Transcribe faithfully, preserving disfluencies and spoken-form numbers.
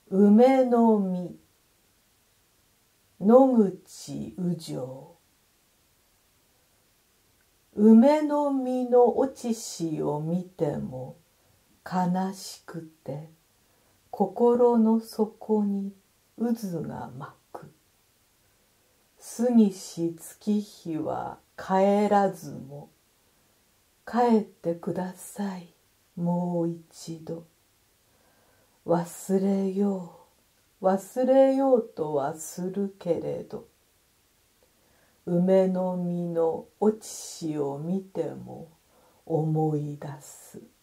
梅の実野口宇城。梅の実の落ちしを見ても悲しくて心の底に渦が巻く。過ぎし月日は帰らずも帰ってくださいもう一度。忘れよう忘れようとはするけれど、梅の実の落ちしを見ても思い出す。